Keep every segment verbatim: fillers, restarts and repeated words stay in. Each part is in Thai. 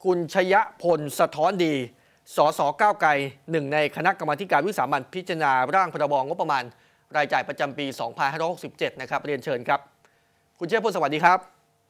คุณชยพลสะท้อนดีสสก้าวไกลหนึ่งในคณะกรรมาการวิสามัญพิจารณาร่างพรบงบประมาณรายจ่ายประจำปี สองพันห้าร้อยหกสิบเจ็ด นะครับเรียนเชิญครับคุณชยพลสวัสดีครับ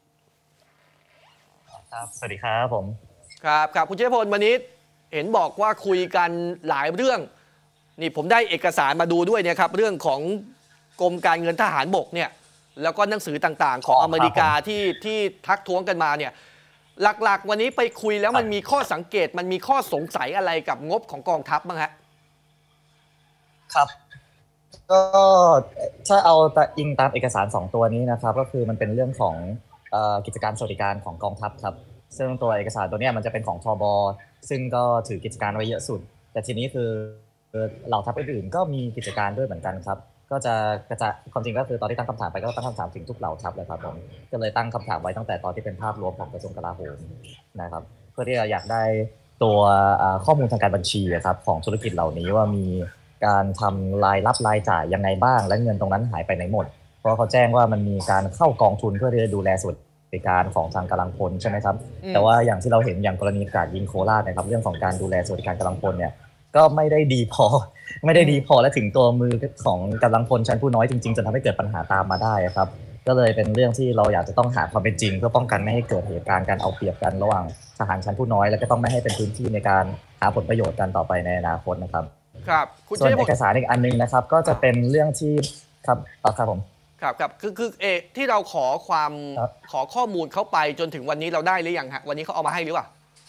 ครับสวัสดีครับผมครับครับคุณชยพลวันนี้เห็นบอกว่าคุยกันหลายเรื่องนี่ผมได้เอกสารมาดูด้วยเนี่ยครับเรื่องของกรมการเงินทหารบกเนี่ยแล้วก็หนังสือต่างๆของอเมริกาที่ที่ทักท้วงกันมาเนี่ยหลักๆวันนี้ไปคุยแล้วมันมีข้อสังเกตมันมีข้อสงสัยอะไรกับงบของกองทัพบ้างฮะครับก็ถ้าเอาอิงตามเอกสารสองตัวนี้นะครับก็คือมันเป็นเรื่องของกิจการสวัสดิการของกองทัพครับซึ่งตัวเอกสารตัวนี้มันจะเป็นของทบซึ่งก็ถือกิจการไว้เยอะสุดแต่ทีนี้คือเหล่าทัพอื่นๆก็มีกิจการด้วยเหมือนกันครับก็จะกระจายความจริงก็คือตอนที่ตั้งคำถามไปก็ตั้งคำถามถึงทุกเหล่าทัพเลยครับผมก็เลยตั้งคำถามไว้ตั้งแต่ตอนที่เป็นภาพรวมของกระทรวงกลาโหมนะครับเพื่อที่จะอยากได้ตัวข้อมูลทางการบัญชีครับของธุรกิจเหล่านี้ว่ามีการทำรายรับรายจ่ายยังไงบ้างและเงินตรงนั้นหายไปไหนหมดเพราะเขาแจ้งว่ามันมีการเข้ากองทุนเพื่อที่จะดูแลส่วนการของทางกำลังพลใช่ไหมครับแต่ว่าอย่างที่เราเห็นอย่างกรณีการยิงโคราชนะครับเรื่องของการดูแลสวัสดิการกำลังพลเนี่ยก็ไม่ได้ดีพอไม่ได้ดีพอและถึงตัวมือของกำลังพลชั้นผู้น้อยจริงๆจนทำให้เกิดปัญหาตามมาได้ครับก็เลยเป็นเรื่องที่เราอยากจะต้องหาความเป็นจริงเพื่อป้องกันไม่ให้เกิดเหตุการณ์การเอาเปรียบกันระหว่างทหารชั้นผู้น้อยและก็ต้องไม่ให้เป็นพื้นที่ในการหาผลประโยชน์กันต่อไปในอนาคตนะครับครับส่วนเอกสารอีกอันนึงนะครับก็จะเป็นเรื่องที่ครับต่อครับผมครับครับคือคือเอที่เราขอความขอข้อมูลเขาไปจนถึงวันนี้เราได้หรือยังฮะวันนี้เขาเอามาให้หรือเปล่า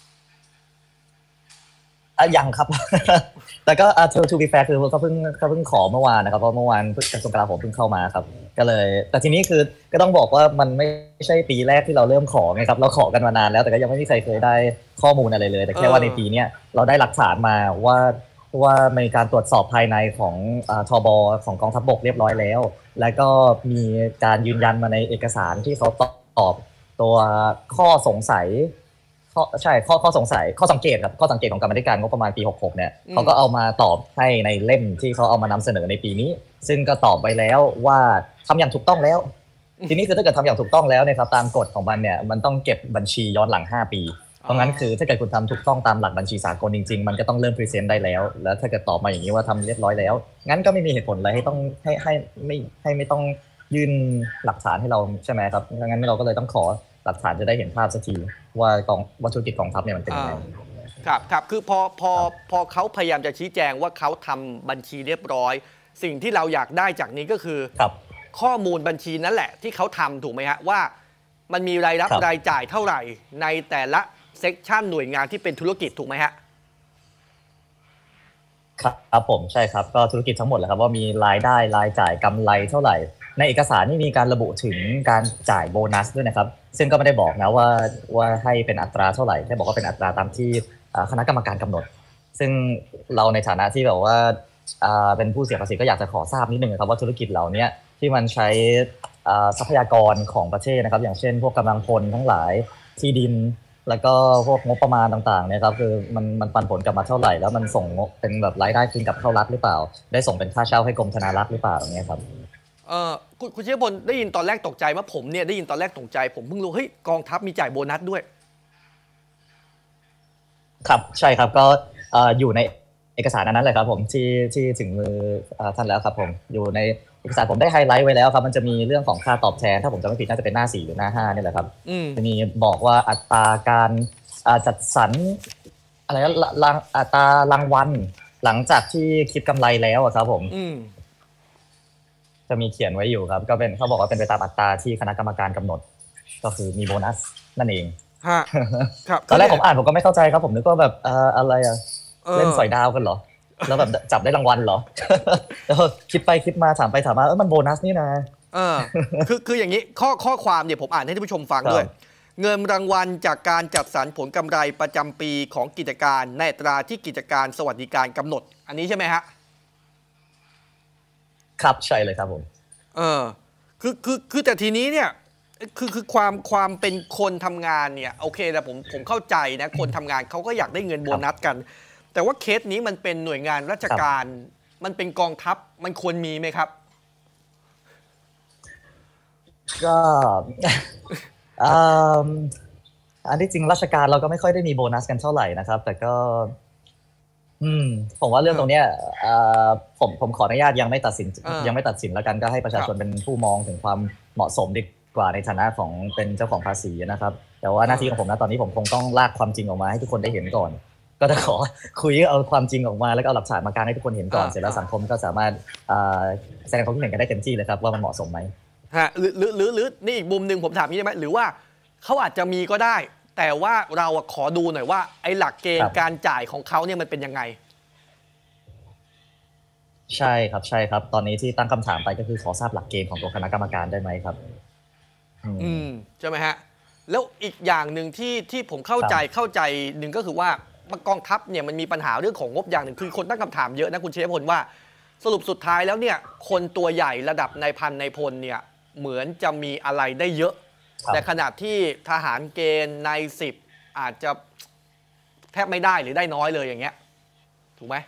อ่ะยังครับ แต่ก็อ่ะ to be fair คือเขาเพิ่งเขาเพิ่งขอเมื่อวานนะครับเพราะเมื่อวานกระทรวงกลาโหมเพิ่งเข้ามาครับก็เลยแต่ทีนี้คือก็ต้องบอกว่ามันไม่ใช่ปีแรกที่เราเริ่มขอไงครับเราขอกันมานานแล้วแต่ก็ยังไม่มีใครเคยได้ข้อมูลอะไรเลยแต่แค่ว่าในปีนี้เราได้หลักฐานมาว่าว่ามีการตรวจสอบภายในของทบของกองทัพบกเรียบร้อยแล้วแล้วก็มีการยืนยันมาในเอกสารที่เขาตอบตัวข้อสงสัยข้อใช่ข้อข้อสงสัยข้อสังเกตครับข้อสังเกตของกรรมาธิการงบประมาณปีหกหกเนี่ยเขาก็เอามาตอบให้ในเล่มที่เขาเอามานำเสนอในปีนี้ซึ่งก็ตอบไว้แล้วว่าทำอย่างถูกต้องแล้วทีนี้คือถ้าเกิดทำอย่างถูกต้องแล้วเนี่ยครับตามกฎของมันเนี่ยมันต้องเก็บบัญชีย้อนหลังห้าปีเพราะงั้นคือถ้าเกิดคุณทำถูกต้องตามหลักบัญชีสากลจริงๆมันก็ต้องเริ่มพรีเซนต์ได้แล้วแล้วถ้าเกิดตอบมาอย่างนี้ว่าทำเรียบร้อยแล้วงั้นก็ไม่มีเหตุผลอะไรให้ต้องให้ให้ไม่ให้ไม่ต้องยื่นหลักฐานให้เราใช่ไหมครับงั้นเราก็เลยต้องขอหลักฐานจะได้เห็นภาพสักทีว่ากองวัตถุกิจกองทัพเนี่ยมันเป็นยังไงครับครับคือพอพอพอเขาพยายามจะชี้แจงว่าเขาทำบัญชีเรียบร้อยสิ่งที่เราอยากได้จากนี้ก็คือข้อมูลบัญชีนั่นแหละที่เขาทำถูกไหมฮะว่ามันมีรายรับรายจ่ายเท่าไหร่ในแต่ละเซกชันหน่วยงานที่เป็นธุรกิจถูกไหมฮะครับผมใช่ครับก็ธุรกิจทั้งหมดแหละครับว่ามีรายได้รายจ่ายกำไรเท่าไหร่ในเอกสารนี่มีการระบุถึงการจ่ายโบนัสด้วยนะครับซึ่งก็ไม่ได้บอกนะว่าว่าให้เป็นอัตราเท่าไหร่แค่บอกว่าเป็นอัตราตามที่คณะกรรมการกำหนดซึ่งเราในฐานะที่แบบว่าเป็นผู้เสียภาษีก็อยากจะขอทราบนิดนึงครับว่าธุรกิจเหล่านี้ที่มันใช้ทรัพยากรของประเทศนะครับอย่างเช่นพวกกำลังพลทั้งหลายที่ดินแล้วก็พวกงบประมาณต่างๆเนี่ยครับคือมันมันปันผลกลับมาเท่าไหร่แล้วมันส่งเป็นแบบรายได้คืนกลับเข้ารัฐหรือเปล่าได้ส่งเป็นค่าเช่าให้กรมธนารักษ์หรือเปล่าอย่างเงี้ยครับเออคุณคุณเชยพลได้ยินตอนแรกตกใจว่าผมเนี่ยได้ยินตอนแรกตกใจผมเพิ่งรู้เฮ้ยกองทัพมีจ่ายโบนัสด้วยครับใช่ครับก็อยู่ในเอกสารนั้นแหละครับผมที่ที่ถึงมือท่านแล้วครับผมอยู่ในเอกสารผมได้ไฮไลท์ไว้แล้วครับมันจะมีเรื่องของค่าตอบแทนถ้าผมจำไม่ผิดน่าจะเป็นหน้าสี่หรือหน้าห้านี่แหละครับจะมีบอกว่าอัตราการจัดสรรอะไรนะอัตรารางวัลหลังจากที่คิดกำไรแล้วครับผมจะมีเขียนไว้อยู่ครับก็เป็นเขาบอกว่าเป็นไปตามอัตราที่คณะกรรมการกำหนดก็คือมีโบนัสนั่นเองฮะครับตอนแรกผมอ่านผมก็ไม่เข้าใจครับผมนึกว่าแบบอะไรอะเล่นสอยดาวกันเหรอแล้วแบบจับได้รางวัลเหรอแล้วคิดไปคิดมาถามไปถามมาเออมันโบนัสนี่นะเออคือคืออย่างนี้ข้อข้อความเนี่ยผมอ่านให้ท่านผู้ชมฟังด้วยเงินรางวัลจากการจัดสรรผลกำไรประจำปีของกิจการในอัตราที่กิจการสวัสดิการกำหนดอันนี้ใช่ไหมฮะครับใช่เลยครับผมเออคือคือคือแต่ทีนี้เนี่ยคือคือความความเป็นคนทำงานเนี่ยโอเคแต่ผมผมเข้าใจนะคนทำงานเขาก็อยากได้เงินโบนัสกันแต่ว่าเคสนี้มันเป็นหน่วยงานราชการมันเป็นกองทัพมันควรมีไหมครับก็อันที่จริงราชการเราก็ไม่ค่อยได้มีโบนัสกันเท่าไหร่นะครับแต่ก็อืมผมว่าเรื่องตรงเนี้ยเอ่อผมผมขออนุญาตยังไม่ตัดสินยังไม่ตัดสินแล้วกันก็ให้ประชาชนเป็นผู้มองถึงความเหมาะสมดีกว่าในฐานะของเป็นเจ้าของภาษีนะครับแต่ว่าหน้าที่ของผมนะตอนนี้ผมคงต้องลากความจริงออกมาให้ทุกคนได้เห็นก่อนก็จะขอคุยเอาความจริงออกมาแล้วก็เอาหลักฐานมากางให้ทุกคนเห็นก่อนเสร็จแล้วสังคมก็สามารถแสดงความคิดเห็นกันได้เต็มที่เลยครับว่ามันเหมาะสมไหมฮะหรือหรือหรือหรือนี่อีกมุมหนึ่งผมถามนี้ได้ไหมหรือว่าเขาอาจจะมีก็ได้แต่ว่าเราขอดูหน่อยว่าไอ้หลักเกณฑ์การจ่ายของเขาเนี่ยมันเป็นยังไงใช่ครับใช่ครับตอนนี้ที่ตั้งคำถามไปก็คือขอทราบหลักเกณฑ์ของตัวคณะกรรมการได้ไหมครับอืมใช่ไหมฮะแล้วอีกอย่างหนึ่งที่ที่ผมเข้าใจเข้าใจหนึ่งก็คือว่ากองทัพเนี่ยมันมีปัญหาเรื่องของงบอย่างหนึ่งคือคนตั้งคำถามเยอะนะคุณเชฟพลว่าสรุปสุดท้ายแล้วเนี่ยคนตัวใหญ่ระดับนายพันนายพลเนี่ยเหมือนจะมีอะไรได้เยอะแต่ขณะที่ทหารเกณฑ์นายสิบอาจจะแทบไม่ได้หรือได้น้อยเลยอย่างเงี้ยถูกไหม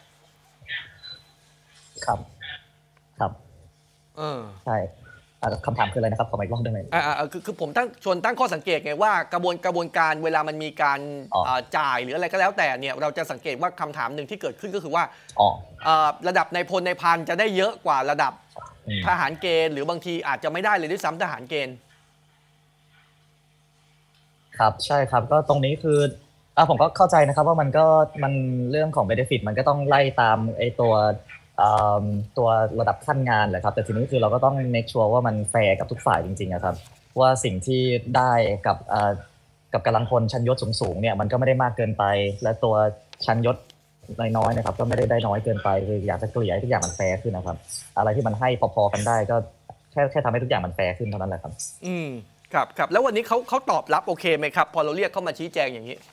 ครับครับเออใช่คำถามคืออะไรนะครับขออีกรอบได้ไหมอ่าคือคือผมตั้งชวนตั้งข้อสังเกตไงว่ากระบวนกระบวนการเวลามันมีการจ่ายหรืออะไรก็แล้วแต่เนี่ยเราจะสังเกตว่าคำถามหนึ่งที่เกิดขึ้นก็คือว่าระดับนายพลนายพันจะได้เยอะกว่าระดับทหารเกณฑ์หรือบางทีอาจจะไม่ได้เลยด้วยซ้ำทหารเกณฑ์ครับใช่ครับก็ตรงนี้คืออ่าผมก็เข้าใจนะครับว่ามันก็มันเรื่องของ benefit มันก็ต้องไล่ตามไอ้ตัวตัวระดับขั้นงานแหละครับแต่ทีนี้คือเราก็ต้อง make sure ว่ามันแฟร์กับทุกฝ่ายจริงๆนะครับว่าสิ่งที่ได้กับกับกำลังพลชั้นยศสูงๆเนี่ยมันก็ไม่ได้มากเกินไปและตัวชั้นยศน้อยๆนะครับก็ไม่ได้ได้น้อยเกินไปคืออยากจะเกลี่ยให้ทุกอย่างมันแฟร์ขึ้นนะครับอะไรที่มันให้พอๆกันได้ก็แค่แค่ทำให้ทุกอย่างมันแฟร์ขึ้นเท่านั้นแหละครับอืมครับครับแล้ววันนี้เขาเขาตอบรับโอเคไหมครับพอเราเรียกเข้ามาชี้แจงอย่างนี้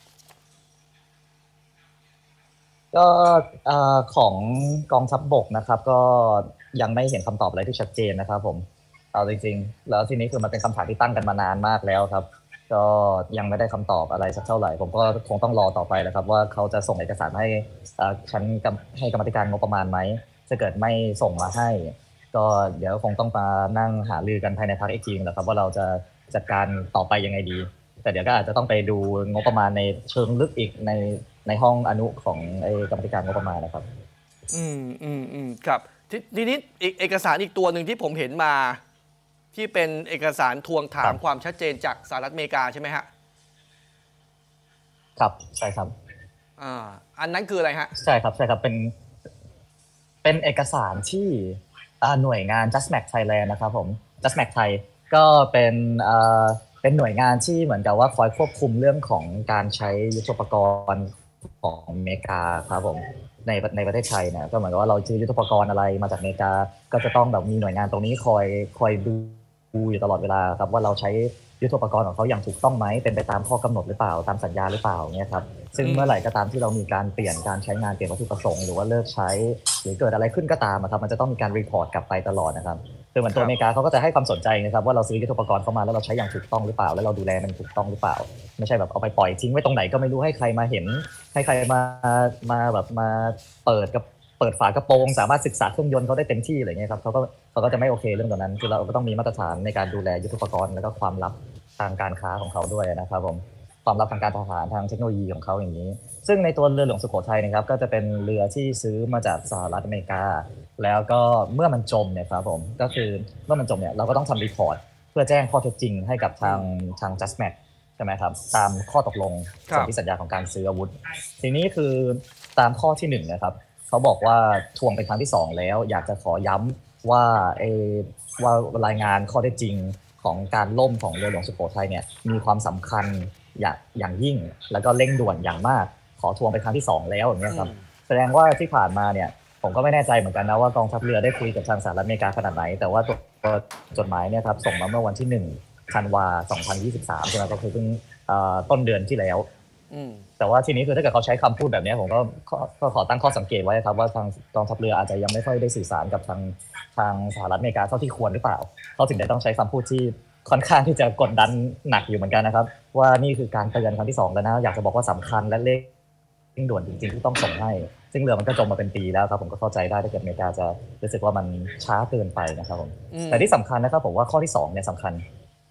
ก็ของกองทัพบกนะครับก็ยังไม่เห็นคำตอบอะไรที่ชัดเจนนะครับผมเอาจริงๆแล้วทีนี้คือมันเป็นคำถามที่ตั้งกันมานานมากแล้วครับก็ยังไม่ได้คำตอบอะไรสักเท่าไหร่ผมก็คงต้องรอต่อไปแล้วครับว่าเขาจะส่งเอกสารให้ชั้นให้กรรมธิการงบประมาณไหมถ้าเกิดไม่ส่งมาให้ก็เดี๋ยวคงต้องมานั่งหารือกันภายในพรรคอีกทีนะครับว่าเราจะจัดการต่อไปยังไงดีแต่เดี๋ยวก็อาจจะต้องไปดูงบประมาณในเชิงลึกอีกในในห้องอนุของไอ้กรรมธิการงบประมาณนะครับอืมอืมอืมครับทีนี้เอกสารอีกตัวหนึ่งที่ผมเห็นมาที่เป็นเอกสารทวงถามความชัดเจนจากสหรัฐอเมริกาใช่ไหมฮะครับใช่ครับอ่าอันนั้นคืออะไรฮะใช่ครับใช่ครับเป็นเป็นเอกสารที่หน่วยงาน JustMax Thailand นะครับผม JustMax ไทยก็เป็นเป็นหน่วยงานที่เหมือนกับว่าคอยควบคุมเรื่องของการใช้ยุทโธปกรณ์ของอเมริกาครับผมในในประเทศไทยเนี่ยก็เหมือนกับว่าเราซื้อยุทโธปกรณ์อะไรมาจากอเมริกาก็จะต้องแบบมีหน่วยงานตรงนี้คอยคอยดูอยู่ตลอดเวลาครับว่าเราใช้ยุทโธปกรณ์ของเขาอย่างถูกต้องไหมเป็นไปตามข้อกำหนดหรือเปล่าตามสัญญาหรือเปล่าเนี่ยครับซึ่งเมื่อไหร่ก็ตามที่เรามีการเปลี่ยนการใช้งานเปลี่ยนวัตถุประสงค์หรือว่าเลิกใช้หรือเกิดอะไรขึ้นก็ตามครับมันจะต้องมีการรีพอร์ตกลับไปตลอดนะครับคือเหมือนตัวอเมริกาเขาก็จะให้ความสนใจนะครับว่าเราซื้อยุทโธปกรณ์เข้ามาแล้วเราใช้อย่างถูกต้องหรือเปล่าแล้วเราดูแลมันถูกต้องหรือเปล่าไม่ใช่แบบเอาไปปล่อยทิ้งไว้ตรงไหนก็ไม่รู้ให้ใครมาเห็นให้ใครมามาแบบมาเปิดกับเปิดฝากระโปรงสามารถศึกษาเครื่องยนต์เขาได้เต็มที่อะไรเงี้ยครับเขาก็เขาก็จะไม่โอเคเรื่องตรงนั้นคือเราก็ต้องมีมาตรฐานในการดูแลยุทโธปกรณ์แล้วก็ความลับทางการค้าของเขาด้วยนะครับผมความลับทางการทหารทางเทคโนโลยีของเขาอย่างนี้ซึ่งในตัวเรือหลวงสุโขทัยนะครับก็จะเป็นเรือที่ซื้อมาจากสหรัฐอเมริกาแล้วก็เมื่อมันจมเนี่ยครับผมก็คือเมื่อมันจมเนี่ยเราก็ต้องทำรีพอร์ตเพื่อแจ้งข้อเท็จจริงให้กับทางทาง JustMax ใช่ไหมครับตามข้อตกลงสนธิสัญญาของการซื้ออาวุธทีนี้คือตามข้อที่หนึ่งนะครับเขาบอกว่าทวงเป็นครั้งที่สองแล้วอยากจะขอย้ำว่าเอว่ารายงานข้อเท็จจริงของการล่มของเรือหลวงสุโขทัยเนี่ยมีความสำคัญอย่างอย่างยิ่งแล้วก็เร่งด่วนอย่างมากขอทวงเป็นครั้งที่สองแล้วอย่างเงี้ยครับแสดงว่าที่ผ่านมาเนี่ยผมก็ไม่แน่ใจเหมือนกันนะว่ากองทัพเรือได้คุยกับทางสหรัฐอเมริกาขนาดไหนแต่ว่าตัวจดหมายเนี่ยครับส่งมาเมื่อวันที่หนึ่งธันวาคมสองพันยี่สิบสามใช่ไหมก็คือเพิ่งต้นเดือนที่แล้วแต่ว่าทีนี้คือถ้าเกิดเขาใช้คำพูดแบบนี้ผมก็ก็ขอตั้งข้อสังเกตไว้ครับว่าทางกองทัพเรืออาจจะยังไม่ค่อยได้สื่อสารกับทางทางสหรัฐอเมริกาเท่าที่ควรหรือเปล่าเขาถึงได้ต้องใช้คำพูดที่ค่อนข้างที่จะกดดันหนักอยู่เหมือนกันนะครับว่านี่คือการเตือนครั้งที่สองแล้วนะอยากจะบอกว่าสำคัญและเร่งด่วนจริงๆที่ต้องส่งให้ซึ่งเรือมันก็จมมาเป็นปีแล้วครับผมก็เข้าใจได้ถ้าเกิดอเมริกาจะรู้สึกว่ามันช้าเกินไปนะครับผมแต่ที่สำคัญนะครับผมว่าข้อที่สองเนี่ยสำคัญ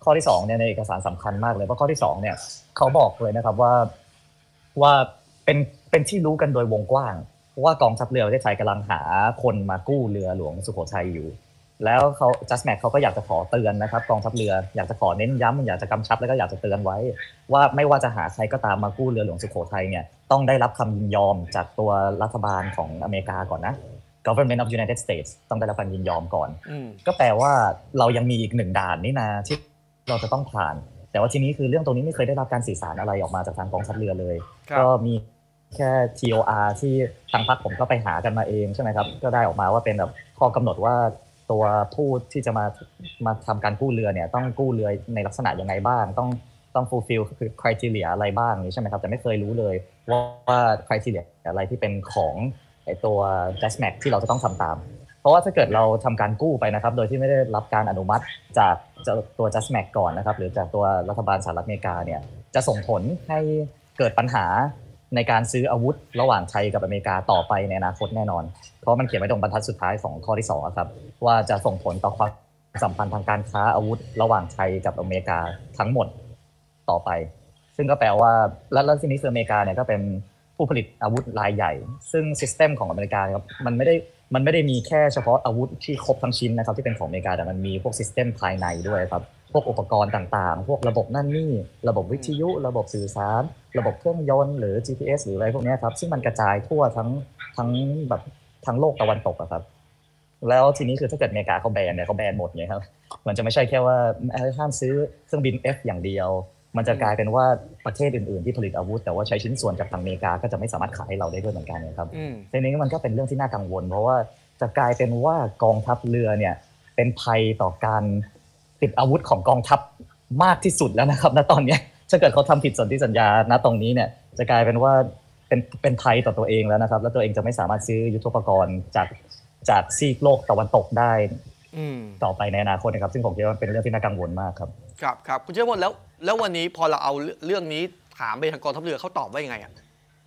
ข้อที่สองเนี่ยในเอกสารสำคัญมากเลยเพราะข้อที่สองเนี่ยเขาบอกเลยนะครับว่าว่าเป็นเป็นที่รู้กันโดยวงกว้างว่ากองทัพเรือประเทศไทยกำลังหาคนมากู้เรือหลวงสุโขทัยอยู่แล้วเขา Justmac เขาก็อยากจะขอเตือนนะครับกองทัพเรืออยากจะขอเน้นย้ำอยากจะกำชับแล้วก็อยากจะเตือนไว้ว่าไม่ว่าจะหาใครก็ตามมากู้เรือหลวงสุโขทัยเนี่ยต้องได้รับคำยินยอมจากตัวรัฐบาลของอเมริกาก่อนนะ Government of United States ต้องได้รับการยินยอมก่อนก็แปลว่าเรายังมีอีกหนึ่งด่านนี่นะที่เราจะต้องผ่านแต่ว่าทีนี้คือเรื่องตรงนี้ไม่เคยได้รับการสื่อสารอะไรออกมาจากทางกองทัพเรือเลยก็มีแค่ ที โอ อาร์ ที่ทางพรรคผมก็ไปหากันมาเองใช่ไหมครับก็ได้ออกมาว่าเป็นแบบข้อกำหนดว่าตัวผู้ที่จะมามาทำการกู้เรือเนี่ยต้องกู้เรือในลักษณะยังไงบ้างต้องต้อง fulfill คือ criteria อะไรบ้างนี่ใช่ไหมครับแต่ไม่เคยรู้เลยว่าว่า criteria อะไรที่เป็นของไอ้ตัว Justmac ที่เราจะต้องทำตามเพราะว่าถ้าเกิดเราทำการกู้ไปนะครับโดยที่ไม่ได้รับการอนุมัติจากตัว Justmac ก่อนนะครับหรือจากตัวรัฐบาลสหรัฐอเมริกาเนี่ยจะส่งผลให้เกิดปัญหาในการซื้ออาวุธระหว่างไทยกับอเมริกาต่อไปในอนาคตแน่นอนเพราะมันเขียนไว้ตรงบรรทัดสุดท้ายของข้อที่สองครับว่าจะส่งผลต่อความสัมพันธ์ทางการค้าอาวุธระหว่างไทยกับอเมริกาทั้งหมดต่อไปซึ่งก็แปลว่าและที่นี้คืออเมริกาเนี่ยก็เป็นผู้ผลิตอาวุธรายใหญ่ซึ่งซิสเต็มของอเมริกาครับมันไม่ได้มันไม่ได้มีแค่เฉพาะอาวุธที่ครบทั้งชิ้นนะครับที่เป็นของอเมริกาแต่มันมีพวกซิสเต็มภายในด้วยครับพวกอุปกรณ์ต่างๆพวกระบบนั่นนี่ระบบวิทยุระบบสื่อสารระบบเครื่องยนต์หรือ จี พี เอส หรืออะไรพวกนี้ครับซึ่งมันกระจายทั่วทั้งทั้งแบบทั้งโลกตะวันตกอะครับแล้วทีนี้คือถ้าเกิดอเมริกาเขาแบนเนี่ยเขาแบนหมดไงครับมันจะไม่ใช่แค่ว่าห้ามซื้อเครื่องบิน F อย่างเดียวมันจะกลายเป็นว่าประเทศอื่นๆที่ผลิตอาวุธแต่ว่าใช้ชิ้นส่วนจากทางอเมริกาก็จะไม่สามารถขายให้เราได้ด้วยเหมือนกันนะครับทีนี้มันก็เป็นเรื่องที่น่ากังวลเพราะว่าจะกลายเป็นว่ากองทัพเรือเนี่ยเป็นภัยต่อการติดอาวุธของกองทัพมากที่สุดแล้วนะครับณตอนนี้ถ้าเกิดเขาทำผิดสนธิสัญญาณตรงนี้เนี่ยจะกลายเป็นว่าเป็นเป็นภัยต่อตัวเองแล้วนะครับแล้วตัวเองจะไม่สามารถซื้อยุทโธปกรณ์จากจากซีกโลกตะวันตกได้ต่อไปในอนาคตนะครับซึ่งผมคิดว่าเป็นเรื่องที่น่ากังวลมากครับครับครับคุณเชื่อว่าแล้วแล้ววันนี้พอเราเอาเรื่องนี้ถามไปทางกองทัพเรือเขาตอบว่ายังไงอ่ะ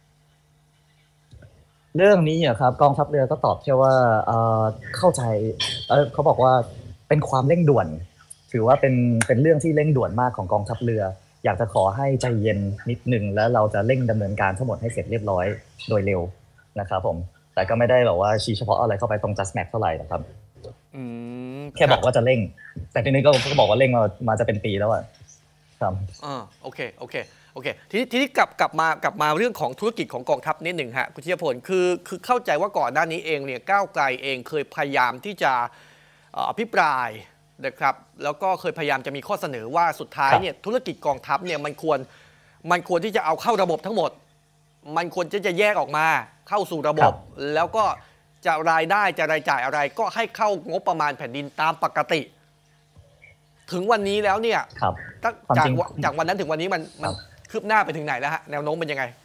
เรื่องนี้อ่ะครับกองทัพเรือก็ตอบแค่ว่าเอ่อเข้าใจเอ่อเขาบอกว่าเป็นความเร่งด่วนถือว่าเป็นเป็นเรื่องที่เร่งด่วนมากของกองทัพเรืออยากจะขอให้ใจเย็นนิดนึงแล้วเราจะเร่งดำเนินการทั้งหมดให้เสร็จเรียบร้อยโดยเร็วนะครับผมแต่ก็ไม่ได้แบบว่าชี้เฉพาะอะไรเข้าไปตรง Justmac เท่าไหร่นะครับแค่บอกว่าจะเร่งแต่ทีนี้ก็ก็บอกว่าเร่งมามาจะเป็นปีแล้วอ่ะครับอ่าโอเคโอเคโอเคทีนี้ทีนี้กลับกลับมากลับมาเรื่องของธุรกิจของกองทัพนิดหนึ่งฮะคุณธีรพลคือคือเข้าใจว่าก่อนหน้านี้เองเนี่ยก้าวไกลเองเคยพยายามที่จะอภิปรายนะครับแล้วก็เคยพยายามจะมีข้อเสนอว่าสุดท้ายเนี่ยธุรกิจกองทัพเนี่ยมันควรมันควรที่จะเอาเข้าระบบทั้งหมดมันควรจะจะแยกออกมาเข้าสู่ระบบแล้วก็จะรายได้จะรายจ่ายอะไรก็ให้เข้างบประมาณแผ่นดินตามปกติถึงวันนี้แล้วเนี่ยจากจากวันนั้นถึงวันนี้มันมันคืบหน้าไปถึงไหนแล้วฮะแนวโน้มเป็นยังไง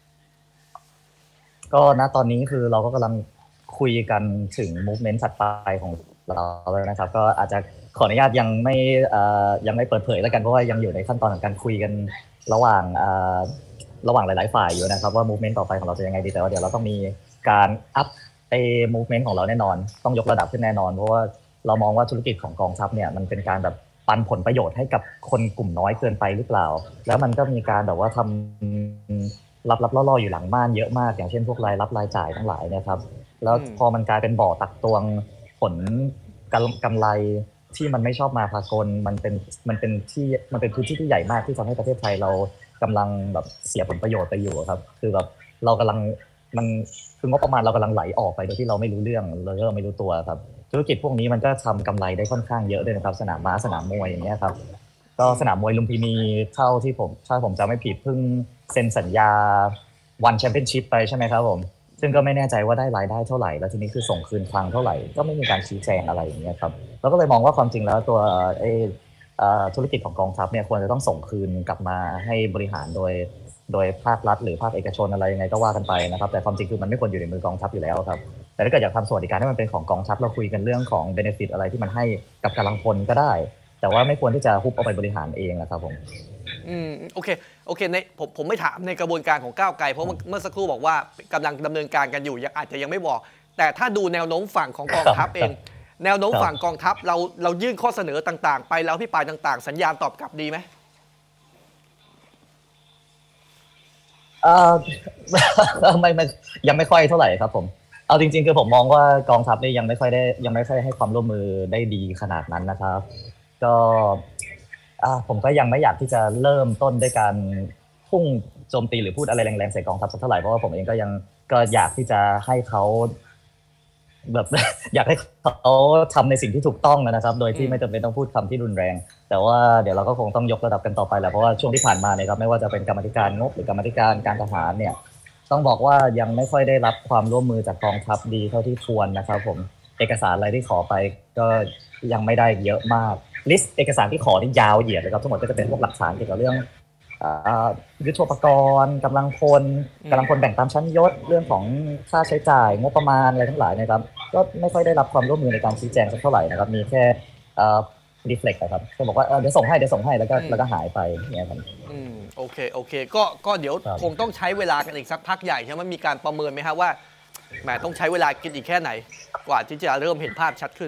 ก็ณตอนนี้คือเราก็กำลังคุยกันถึง movement ถัดไปของเราแล้วนะครับก็อาจจะขออนุญาตยังไม่ยังไม่เปิดเผยแล้วกันเพราะว่ายังอยู่ในขั้นตอนของการคุยกันระหว่างระหว่างหลายๆฝ่ายอยู่นะครับว่า movement ต่อไปของเราจะยังไงดีแต่ว่าเดี๋ยวเราต้องมีการอัพไอ้ movement ของเราแน่นอนต้องยกระดับขึ้นแน่นอนเพราะว่าเรามองว่าธุรกิจของกองทัพเนี่ยมันเป็นการแบบปันผลประโยชน์ให้กับคนกลุ่มน้อยเกินไปหรือเปล่าแล้วมันก็มีการแบบว่าทำรับรับล่อๆอยู่หลังม่านเยอะมากอย่างเช่นพวกรายรับรายจ่ายทั้งหลายนะครับแล้วพอมันกลายเป็นบ่อตักตวงผลกำไรที่มันไม่ชอบมาพากลมันเป็นมันเป็นที่มันเป็นพื้นที่ที่ใหญ่มากที่ทำให้ประเทศไทยเรากำลังแบบเสียผลประโยชน์ไปอยู่ครับคือแบบเรากำลังมันคืองบประมาณเรากำลังไหลออกไปโดยที่เราไม่รู้เรื่องเราไม่รู้ตัวครับธุรกิจพวกนี้มันก็ทำกำไรได้ค่อนข้างเยอะด้วยนะครับสนามม้าสนามมวยอย่างเงี้ยครับก็สนามมวยลุมพินีเท่าที่ผมถ้าผมจำไม่ผิดเพิ่งเซ็นสัญญาวันแชมเปี้ยนชิพไปใช่ไหมครับผมซึ่งก็ไม่แน่ใจว่าได้รายได้เท่าไหร่แล้วทีนี้คือส่งคืนคลังเท่าไหร่ก็ไม่มีการชี้แจงอะไรอย่างเงี้ยครับเราก็เลยมองว่าความจริงแล้วตัวไอ้ธุรกิจของกองทัพเนี่ยควรจะต้องส่งคืนกลับมาให้บริหารโดยโดยภาครัฐหรือภาคเอกชนอะไรยังไงก็ว่ากันไปนะครับแต่ความจริงคือมันไม่ควรอยู่ในมือกองทัพอยู่แล้วครับแต่ถ้าเกิดอยากทำสวัสดิการให้มันเป็นของกองทัพเราคุยกันเรื่องของ benefit อะไรที่มันให้กับกำลังพลก็ได้แต่ว่าไม่ควรที่จะฮุบเอาไปบริหารเองนะครับผมอืมโอเคโอเคในผมผมไม่ถามในกระบวนการของก้าวไกลเพราะเมื่อสักครู่บอกว่ากำลังดำเนินการกันอยู่ยังอาจจะยังไม่บอกแต่ถ้าดูแนวโน้มฝั่งของกองทัพเองแนวโน้มฝั่งกองทัพเราเรายื่นข้อเสนอต่างๆ ไปแล้วพี่ปลายต่างๆ สัญญาณตอบกลับดีไหมเออ ไม่ไม่ยังไม่ค่อยเท่าไหร่ครับผมเอาจริงๆคือผมมองว่ากองทัพนี่ยังไม่ค่อยได้ยังไม่ค่อยให้ความร่วมมือได้ดีขนาดนั้นนะครับก็ผมก็ยังไม่อยากที่จะเริ่มต้นด้วยการพุ่งโจมตีหรือพูดอะไรแรงๆใส่กองทัพสักเท่าไหร่เพราะว่าผมเองก็ยังก็อยากที่จะให้เขาแบบ อยากให้เขาทำในสิ่งที่ถูกต้องนะครับโดยที่ไม่จำเป็นต้องพูดคำที่รุนแรงแต่ว่าเดี๋ยวเราก็คงต้องยกระดับกันต่อไปแหละเพราะว่าช่วงที่ผ่านมาเนี่ยครับไม่ว่าจะเป็นกรรมธิการงบหรือกรรมธิการการทหารเนี่ยต้องบอกว่ายังไม่ค่อยได้รับความร่วมมือจากกองทัพดีเท่าที่ควรนะครับผมเอกสารอะไรที่ขอไปก็ยังไม่ได้เยอะมากลิสต์เอกสารที่ขอนี่ยาวเหยียดเลยครับทั้งหมดก็จะเป็นพวกหลักฐานเกี่ยวกับเรื่องยุทโธปกรณ์กำลังพลกำลังพลแบ่งตามชั้นยศเรื่องของค่าใช้จ่ายงบประมาณอะไรทั้งหลายนะครับก็ไม่ค่อยได้รับความร่วมมือในการชี้แจงสักเท่าไหร่นะครับมีแค่รีเฟล็กต์นะครับแค่บอกว่าเดี๋ยวส่งให้เดี๋ยวส่งให้แล้วก็แล้วก็หายไปเนี่ยครับอืมโอเคโอเคก็ก็เดี๋ยวคงต้องใช้เวลากันอีกสักพักใหญ่ใช่ไหมมีการประเมินไหมครับว่าแหมต้องใช้เวลากินอีกแค่ไหนกว่าที่จะเริ่มเห็นภาพชัดขึ้น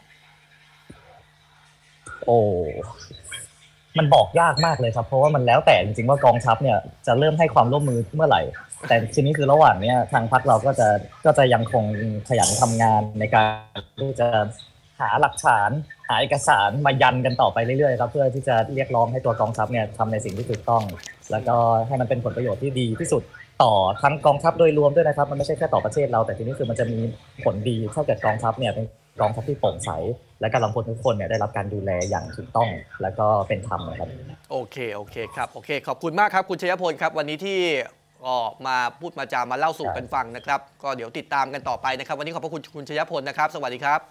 โอ้มันบอกยากมากเลยครับเพราะว่ามันแล้วแต่จริงๆว่ากองทัพเนี่ยจะเริ่มให้ความร่วมมือเมื่อไหร่แต่ทีนี้คือระหว่างนี้ทางพรรคเราก็จะก็จะยังคงขยันทำงานในการที่จะหาหลักฐานหาเอกสารมายันกันต่อไปเรื่อยๆครับเพื่อที่จะเรียกร้องให้ตัวกองทัพเนี่ยทำในสิ่งที่ถูกต้องแล้วก็ให้มันเป็นผลประโยชน์ที่ดีที่สุดต่อทั้งกองทัพโดยรวมด้วยนะครับมันไม่ใช่แค่ต่อประเทศเราแต่ทีนี้คือมันจะมีผลดีถ้าเกิดกองทัพเนี่ยเป็นกองทัพที่โปร่งใสและกำลังพลทุกคนเนี่ยได้รับการดูแลอย่างถูกต้องแล้วก็เป็นธรรมนะครับโอเคโอเคครับโอเคขอบคุณมากครับคุณชัยพลครับวันนี้ที่ออกมาพูดมาจามาเล่าสู่กันฟังนะครับก็เดี๋ยวติดตามกันต่อไปนะครับวันนี้ขอบพระคุณคุณชัยพลนะครับสวัสดีครับ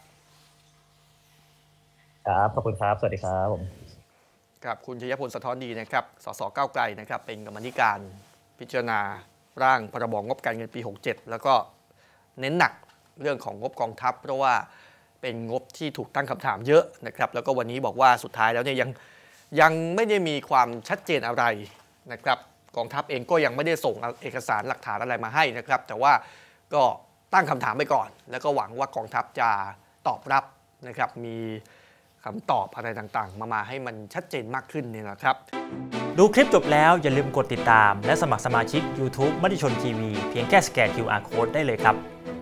ครับขอบคุณครับสวัสดีครับผมครับคุณชัยพลสะท้อนดีนะครับสสก้าวไกลนะครับเป็นกรรมธิการพิจารณาร่างพรบงบการเงินปีหกสิบเจ็ดแล้วก็เน้นหนักเรื่องของงบกองทัพเพราะว่าเป็นงบที่ถูกตั้งคำถามเยอะนะครับแล้วก็วันนี้บอกว่าสุดท้ายแล้วเนี่ยยังยังไม่ได้มีความชัดเจนอะไรนะครับกองทัพเองก็ยังไม่ได้ส่งเอกสารหลักฐานอะไรมาให้นะครับแต่ว่าก็ตั้งคำถามไปก่อนแล้วก็หวังว่ากองทัพจะตอบรับนะครับมีคำตอบอะไรต่างๆมามาให้มันชัดเจนมากขึ้นนี่แหละครับดูคลิปจบแล้วอย่าลืมกดติดตามและสมัครสมาชิก YouTube มติชนทีวีเพียงแค่สแกน คิว อาร์ Code ได้เลยครับ